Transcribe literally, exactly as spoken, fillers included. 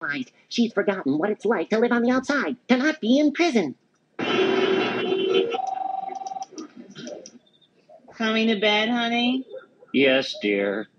realized she's forgotten what it's like to live on the outside, to not be in prison. Coming to bed, honey? Yes, dear.